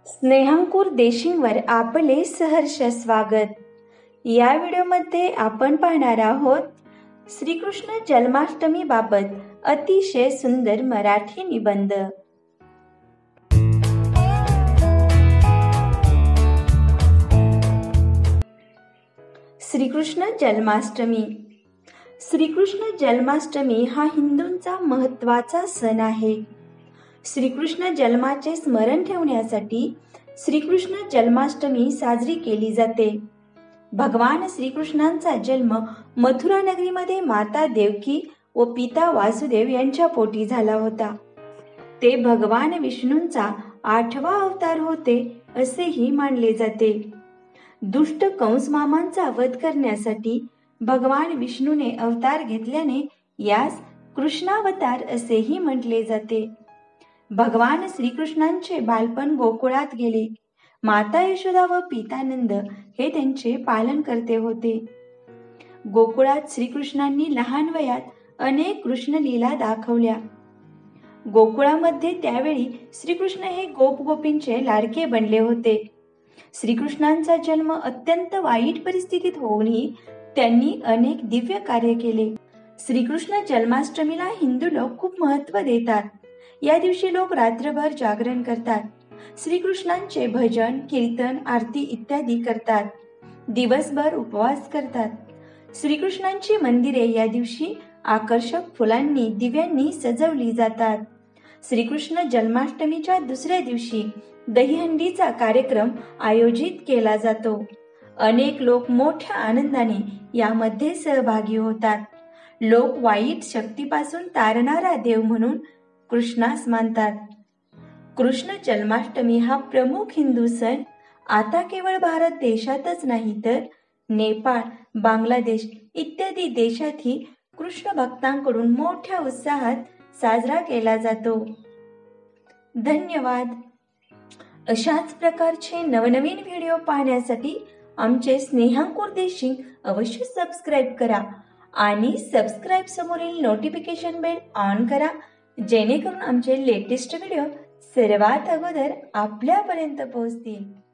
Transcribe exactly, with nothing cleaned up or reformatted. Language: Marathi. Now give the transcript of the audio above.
स्नेहांकुर देशिंगवर आपले सहर्ष स्वागत। या व्हिडिओमध्ये आपण पाहणार आहोत श्रीकृष्ण जन्माष्टमी बाबत अतिशय सुंदर मराठी निबंध। श्रीकृष्ण जन्माष्टमी। श्रीकृष्ण जन्माष्टमी हा हिंदूंचा महत्त्वाचा सण आहे। श्रीकृष्ण जन्माचे स्मरण ठेवण्यासाठी श्रीकृष्ण जन्माष्टमी साजरी केली जाते। भगवान श्रीकृष्णांचा जन्म मथुरा नगरीमध्ये माता देवकी व पिता वासुदेव यांच्या पोटी झाला होता। ते भगवान विष्णूंचा आठवा अवतार होते असेही मानले जाते। दुष्ट कंस मामांचा वध करण्यासाठी भगवान विष्णूने अवतार घेतल्याने यास कृष्णावतार असेही म्हटले जाते। भगवान श्रीकृष्णांचे बालपण गोकुळात गेले। माता यशोदा व पिता नंद हे त्यांचे पालन करते होते। गोकुळात श्रीकृष्णांनी लहान वयात अनेक कृष्ण लीला दाखवल्या। गोकुळामध्ये त्यावेळी श्रीकृष्ण हे गोप गोपींचे लाडके बनले होते। श्रीकृष्णांचा जन्म अत्यंत वाईट परिस्थितीत होऊनही त्यांनी अनेक दिव्य कार्य केले। श्रीकृष्ण जन्माष्टमीला हिंदू लोक खूप महत्त्व देतात। या दिवशी लोक रात्रभर जागरण करतात, श्रीकृष्णांचे भजन, कीर्तन, आरती इत्यादी करतात, दिवसभर उपवास करतात। श्रीकृष्णांची मंदिरे या दिवशी आकर्षक फुलांनी, दिव्यांनी सजवली जातात। श्रीकृष्ण जन्माष्टमीच्या दुसऱ्या दिवशी दहीहंडीचा कार्यक्रम आयोजित केला जातो। अनेक लोक मोठ्या आनंदाने यामध्ये सहभागी होतात। लोक वाईट शक्तीपासून तारणारा देव म्हणून कृष्णास मानतात। कृष्ण जन्माष्टमी हा प्रमुख हिंदू सण आता केवळ भारत देशातच नाही तर नेपाळ, बांगलादेश इत्यादी देशातही कृष्ण भक्तांकडून मोठ्या उत्साहात साजरा केला जातो। धन्यवाद। अशाच प्रकारचे नवनवीन व्हिडिओ पाहण्यासाठी आमचे स्नेहांकुर देशिंग अवश्य सबस्क्राईब करा आणि सबस्क्राईब समोरील नोटिफिकेशन बेल ऑन करा, जेणेकरून आमचे लेटेस्ट व्हिडिओ सर्वात अगोदर आपल्यापर्यंत पोहोचतील।